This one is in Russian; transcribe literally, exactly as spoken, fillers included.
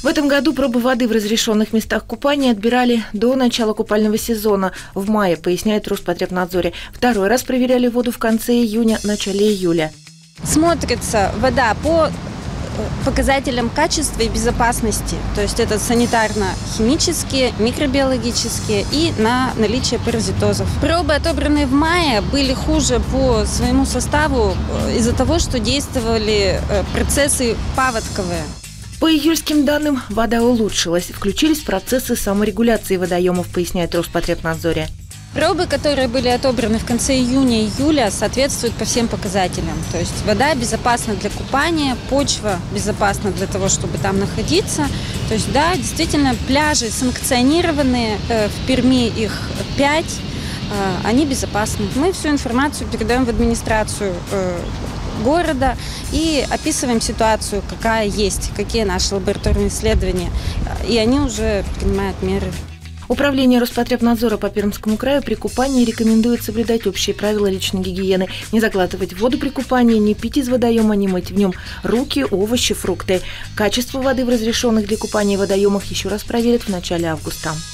В этом году пробы воды в разрешенных местах купания отбирали до начала купального сезона в мае, поясняет Роспотребнадзоре. Второй раз проверяли воду в конце июня, начале июля. Смотрится вода по показателям качества и безопасности, то есть это санитарно-химические, микробиологические и на наличие паразитозов. Пробы, отобранные в мае, были хуже по своему составу из-за того, что действовали процессы паводковые. По июльским данным, вода улучшилась. Включились процессы саморегуляции водоемов, поясняет Роспотребнадзоре. Пробы, которые были отобраны в конце июня-июля, соответствуют по всем показателям. То есть вода безопасна для купания, почва безопасна для того, чтобы там находиться. То есть, да, действительно, пляжи санкционированные, в Перми их пять, они безопасны. Мы всю информацию передаем в администрацию города и описываем ситуацию, какая есть, какие наши лабораторные исследования, и они уже принимают меры. Управление Роспотребнадзора по Пермскому краю при купании рекомендует соблюдать общие правила личной гигиены. Не заглатывать воду при купании, не пить из водоема, не мыть в нем руки, овощи, фрукты. Качество воды в разрешенных для купания водоемах еще раз проверят в начале августа.